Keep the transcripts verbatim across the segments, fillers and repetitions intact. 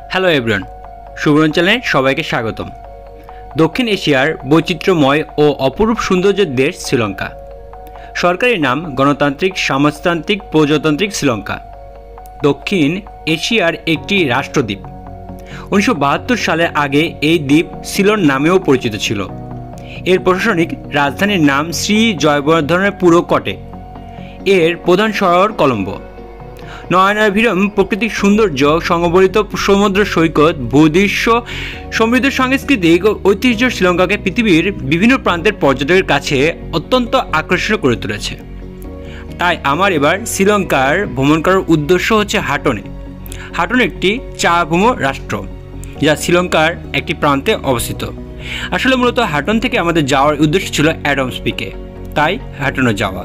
Hello everyone, সুবরণ চ্যানেলে সবাইকে স্বাগতম। দক্ষিণ এশিয়ার বৈচিত্র্যময় ও অপরূপ সৌন্দর্যের দেশ শ্রীলঙ্কা। সরকারি নাম গণতান্ত্রিক সমাজতান্ত্রিক প্রজাতান্ত্রিক শ্রীলঙ্কা। দক্ষিণ এশিয়ার একটি রাষ্ট্রদ্বীপ। উনিশশো বাহাত্তর সালের আগে এই দ্বীপ সিলন নামেও পরিচিত ছিল। এর প্রশাসনিক রাজধানীর নাম শ্রী জয়বর্ধনেপুরম কটে। এর প্রধান শহর কলম্বো। নয়নাভিরাম প্রাকৃতিক সৌন্দর্য, সংবলিত সমুদ্র সৈকত, ভূদৃশ্য, সমৃদ্ধ সাংস্কৃতিক ঐতিহ্য শ্রীলঙ্কাকে পৃথিবীর বিভিন্ন প্রান্তের পর্যটকের কাছে অত্যন্ত আকর্ষণীয় করে তুলেছে। তাই আমার এবার শ্রীলঙ্কার ভ্রমণ করার উদ্দেশ্য হচ্ছে হাটনে। হাটন একটি চা ভূম রাষ্ট্র, যা শ্রীলঙ্কার একটি প্রান্তে অবস্থিত। আসলে মূলত হাটন থেকে আমাদের যাওয়ার উদ্দেশ্য ছিল অ্যাডামস পিকে, তাই হাটনে যাওয়া।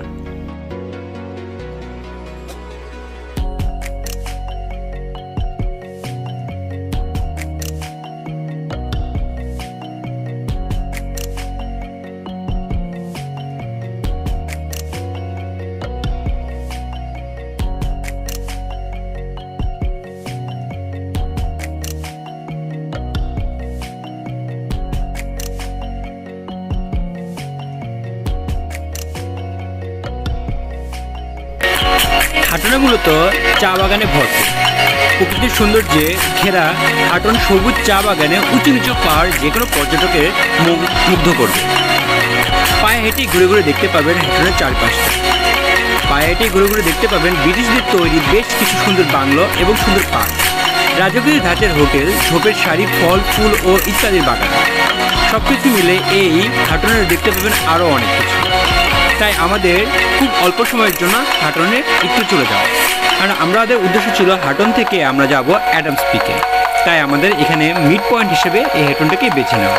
হাটনে মূলত চা বাগানে ভরপুর। প্রকৃতির সৌন্দর্যে ঘেরা হাটন সবুজ চা বাগানে উঁচু নিচু পাহাড় যে কোনো পর্যটকের মুগ্ধ করবে। পায়ে হেঁটে ঘুরে ঘুরে দেখতে পাবেন হাটনের চারপাশে। পায়ে হেঁটে ঘুরে ঘুরে দেখতে পাবেন ব্রিটিশদের তৈরি বেশ কিছু সুন্দর বাংলো এবং সুন্দর পার্ক, রাজকীয় ধাঁচের হোটেল, ঝোপের শাড়ি, ফল ফুল ও ইত্যাদির বাগান। সব কিছু মিলে এই হাটনে দেখতে পাবেন আরও অনেক কিছু। তাই আমাদের খুব অল্প সময়ের জন্য হাটনে একটু চলে যাওয়া, কারণ আমাদের উদ্দেশ্য ছিল হাটন থেকে আমরা যাব অ্যাডামস পিকে। তাই আমাদের এখানে মিড পয়েন্ট হিসেবে এই হাটনটাকে বেছে নেওয়া।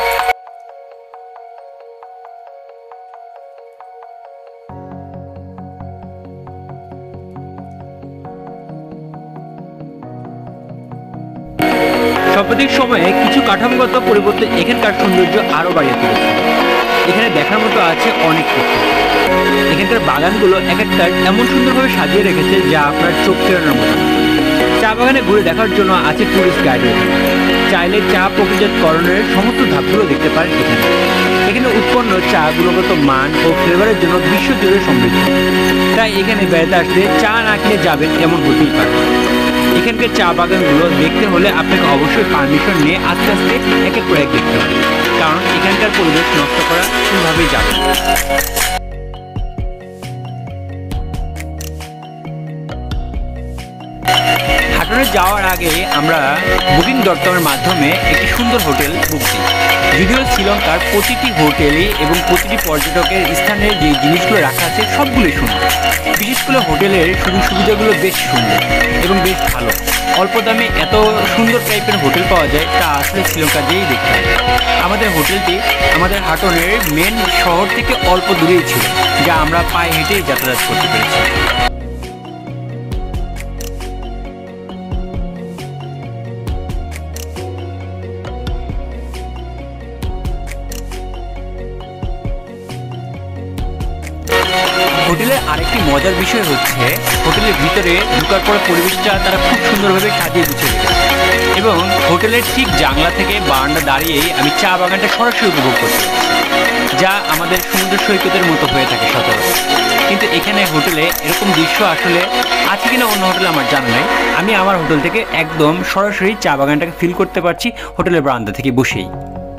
সাম্প্রতিক সময়ে কিছু কাঠামোগত পরিবর্তন এখানকার সৌন্দর্য আরও বাড়িয়ে তুলেছে। এখানে দেখার মতো আছে অনেক কিছু। এখানকার বাগানগুলো এক একটা এমন সুন্দরভাবে সাজিয়ে রেখেছে যা আপনার চোখ ফেরানোর মতো। চা বাগানে ঘুরে দেখার জন্য আছে টুরিস্ট গাইড। চাইলে চা প্রক্রিয়াজাতকরণের সমস্ত ধাপগুলো দেখতে পারেন এখানে। এখানে উৎপন্ন চা গুণগত মান ও ফ্লেভারের জন্য বিশ্বজুড়ে সমৃদ্ধ। তাই এখানে বেড়াতে আসলে চা না কিনে যাবেন এমন হতেই পারে। এখানকার চা বাগানগুলো দেখতে হলে আপনাকে অবশ্যই পারমিশন নিয়ে আস্তে আস্তে এক এক করে এক দেখতে হবে, কারণ এখানকার পরিবেশ নষ্ট করা কোনোভাবেই যাবে না। হাটনে যাওয়ার আগে আমরা বুকিং ডট কমের মাধ্যমে একটি সুন্দর হোটেল বুক দিই। যদিও শ্রীলঙ্কার প্রতিটি হোটেলে এবং প্রতিটি পর্যটকের স্থানের যে জিনিসগুলো রাখা আছে সবগুলোই সুন্দর। বিশেষ করে হোটেলের সুযোগ সুবিধাগুলো বেশ সুন্দর এবং বেশ ভালো। অল্প দামে এত সুন্দর টাইপের হোটেল পাওয়া যায়, তা আসলে শ্রীলঙ্কা যেয়েই দেখতে হবে। আমাদের হোটেলটি আমাদের হাটনের মেন শহর থেকে অল্প দূরেই ছিল, যা আমরা পায়ে হেঁটেই যাতায়াত করতে পেরেছি। হোটেলের আরেকটি মজার বিষয় হচ্ছে হোটেলের ভিতরে ঢোকার পর পরিবেশটা তারা খুব সুন্দরভাবে সাজিয়ে গুছিয়ে রেখেছে এবং হোটেলের ঠিক জানলা থেকে বারান্দা দাঁড়িয়েই আমি চা বাগানটা সরাসরি উপভোগ করতে পারছি, যা আমাদের সমুদ্র সৈকতের মতো হয়ে থাকে সচরাচর। কিন্তু এখানে হোটেলে এরকম দৃশ্য আসলে আছে কিনা অন্য হোটেলে আমার জানা নেই। আমি আমার হোটেল থেকে একদম সরাসরি চা বাগানটাকে ফিল করতে পারছি হোটেলের বারান্দা থেকে বসেই।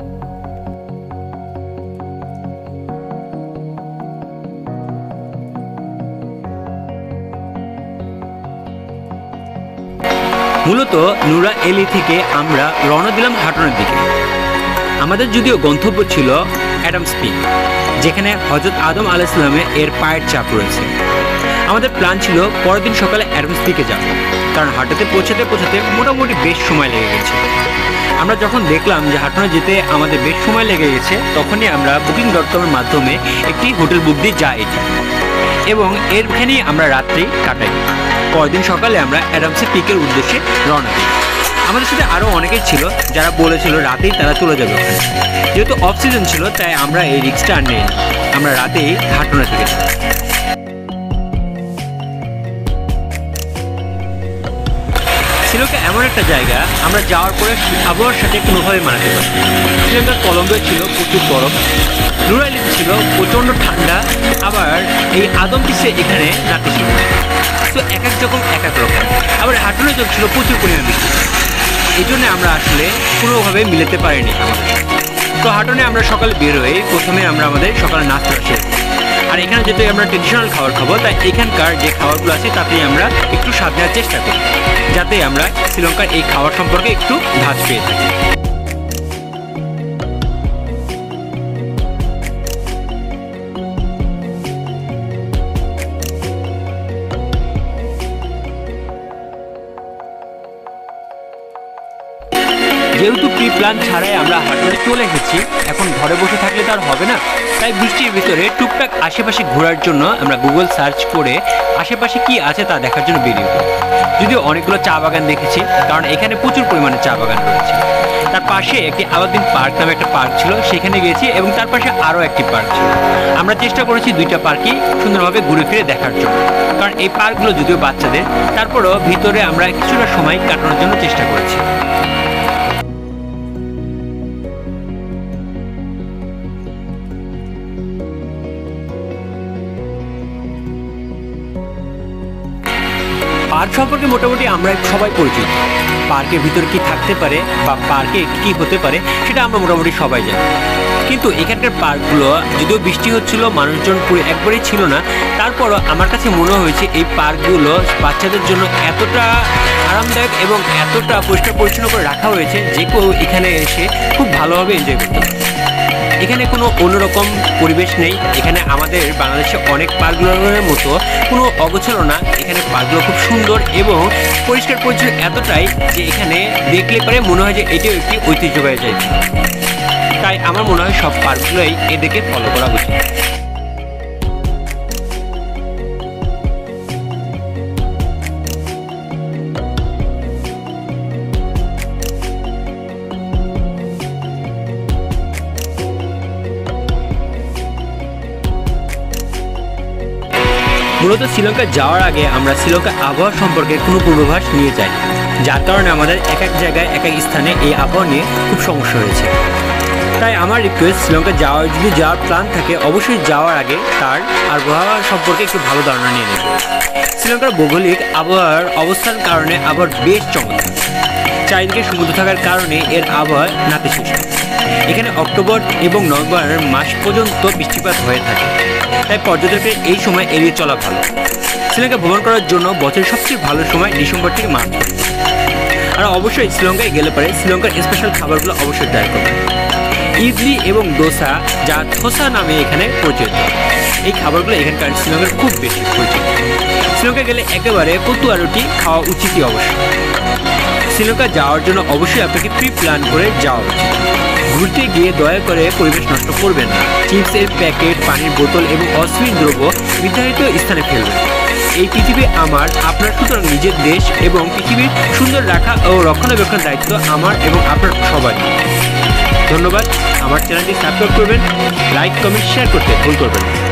মূলত নুরা এলি থেকে আমরা রওনা দিলাম হাটনের দিকে। আমাদের যদিও গন্তব্য ছিল অ্যাডামস পিক, যেখানে হযরত আদম আলাইহিস সালামের এর পায়ের ছাপ রয়েছে। আমাদের প্ল্যান ছিল পরের দিন সকালে অ্যাডামস পিকে যাব, কারণ হাটতে পৌঁছাতে পৌঁছাতে মোটামুটি বেশ সময় লেগে গেছে। আমরা যখন দেখলাম যে হাটনে যেতে আমাদের বেশ সময় লেগে গেছে, তখনই আমরা বুকিং ডট কমের মাধ্যমে একটি হোটেল বুক দিই, যা এটি, এবং এরখানেই আমরা রাত্রি কাটাই। পরদিন সকালে আমরা অ্যাডামসের পিকের উদ্দেশ্যে রওনা দিই। আমাদের সাথে আরও অনেকেই ছিল যারা বলেছিল রাতেই তারা চলে যাবে ওখানে। যেহেতু অফ সিজন ছিল, তাই আমরা এই রিস্কটা আর নেই। আমরা রাতেই হাটনা থেকে শ্রীলঙ্কা এমন একটা জায়গা আমরা যাওয়ার পরে আবহাওয়ার সাথে কোনোভাবে মানাতে পারি। শ্রীলঙ্কার কলম্বোয় ছিল প্রচুর বরফ, নুরা এলিয়াতে ছিল প্রচণ্ড ঠান্ডা, আবার এই আদমদিসে এখানে নাতিশীতোষ্ণ। তো এক এক রকম এক এক রকম। আবার হাটনে ছিল প্রচুর পরিমাণ বৃষ্টি, এই জন্য আমরা আসলে কোনোভাবে মিলাতে পারিনি আমাদের। তো হাটনে আমরা সকালে বের হয়ে প্রথমে আমরা আমাদের সকালে নাস্তা সেরে, আর এখানে যেহেতু আমরা ট্রেডিশনাল খাবার খাবো, তাই এখানকার যে খাবারগুলো আছে তাতেই আমরা একটু স্বাদ নেওয়ার চেষ্টা করি, যাতে আমরা শ্রীলঙ্কার এই খাবার সম্পর্কে একটু ধাঁচ পেয়ে থাকি। যেহেতু প্রি প্ল্যান ছাড়াই আমরা হাটনে চলে এসেছি, এখন ঘরে বসে থাকলে তো আর হবে না, তাই বৃষ্টির ভিতরে টুকটাক আশেপাশে ঘোরার জন্য আমরা গুগল সার্চ করে আশেপাশে কি আছে তা দেখার জন্য বেরিয়ে পড়ি। যদিও অনেকগুলো চা বাগান দেখেছি, কারণ এখানে প্রচুর পরিমাণে চা বাগান রয়েছে। তার পাশে একটি আলাদিন পার্ক নামে একটা পার্ক ছিল, সেখানে গিয়েছি, এবং তার পাশে আরও একটি পার্ক ছিল। আমরা চেষ্টা করেছি দুইটা পার্কই সুন্দরভাবে ঘুরে ফিরে দেখার জন্য, কারণ এই পার্কগুলো যদিও বাচ্চাদের, তারপরও ভিতরে আমরা কিছুটা সময় কাটানোর জন্য চেষ্টা করেছি। পার্ক সম্পর্কে মোটামুটি আমরা সবাই পরিচিত। পার্কের ভিতরে কি থাকতে পারে বা পার্কে কি হতে পারে সেটা আমরা মোটামুটি সবাই জানি। কিন্তু এখানকার পার্কগুলো যদিও বৃষ্টি হচ্ছিল, মানুষজন পুরো একবারেই ছিল না, তারপরও আমার কাছে মনে হয়েছে এই পার্কগুলো বাচ্চাদের জন্য এতটা আরামদায়ক এবং এতটা পরিষ্কার পরিচ্ছন্ন করে রাখা হয়েছে যে কেউ এখানে এসে খুব ভালোভাবে এনজয় করতে পারে। এখানে কোনো অন্যরকম পরিবেশ নেই। এখানে আমাদের বাংলাদেশে অনেক পার্কগুলোর মতো কোনো অগোছালো না, এখানে পার্কগুলো খুব সুন্দর এবং পরিষ্কার পরিচ্ছন্ন এতটাই যে এখানে দেখলে পরে মনে হয় যে এটিও একটি ঐতিহ্যবাহী জায়গা। তাই আমার মনে হয় সব পার্কগুলোই এদেরকে ফলো করা উচিত। মূলত শ্রীলঙ্কা যাওয়ার আগে আমরা শ্রীলঙ্কার আবহাওয়া সম্পর্কে কোনো পূর্বাভাস নিয়ে যাই, যার কারণে আমাদের এক এক জায়গায় এক এক স্থানে এই আবহাওয়া নিয়ে খুব সমস্যা হয়েছে। তাই আমার রিকোয়েস্ট, শ্রীলঙ্কা যাওয়ার যদি যাওয়ার প্ল্যান থাকে অবশ্যই যাওয়ার আগে তার আবহাওয়া সম্পর্কে একটু ভালো ধারণা নিয়ে নেব। শ্রীলঙ্কার ভৌগোলিক আবহাওয়ার অবস্থার কারণে আবহাওয়া বেশ চমৎকার। চারিদিকে সমুদ্র থাকার কারণে এর আবহাওয়া নাতিশীতোষ্ণ। এখানে অক্টোবর এবং নভেম্বর মাস পর্যন্ত বৃষ্টিপাত হয়ে থাকে, তাই পর্যটকদের এই সময় এড়িয়ে চলা ভালো। শ্রীলঙ্কা ভ্রমণ করার জন্য বছরের সবচেয়ে ভালো সময় ডিসেম্বর থেকে মার্চ। আর অবশ্যই শ্রীলঙ্কায় গেলে পরে শ্রীলঙ্কার স্পেশাল খাবারগুলো অবশ্যই ট্রাই করবেন। ইডলি এবং ডোসা, যা থোসা নামে এখানে পরিচিত, এই খাবারগুলো এখানকার শ্রীলঙ্কার খুব বেশি পরিচিত। শ্রীলঙ্কায় গেলে একেবারে পতুয়া রুটি খাওয়া উচিতই অবশ্যই। শ্রীলঙ্কা যাওয়ার জন্য অবশ্যই আপনাকে প্রি প্ল্যান করে যাওয়া উচিত। ঘুরতে গিয়ে দয়া করে পরিবেশ নষ্ট করবেন না। চিপসের প্যাকেট, পানির বোতল এবং অশ্লীল দ্রব্য নির্ধারিত স্থানে ফেলবেন। এই পৃথিবী আমার, আপনার, সুতরাং নিজের দেশ এবং পৃথিবীর সুন্দর রাখা ও রক্ষণাবেক্ষণ দায়িত্ব আমার এবং আপনার সবাই। ধন্যবাদ। আমার চ্যানেলটি সাবস্ক্রাইব করবেন, লাইক, কমেন্ট, শেয়ার করতে ভুল করবেন না।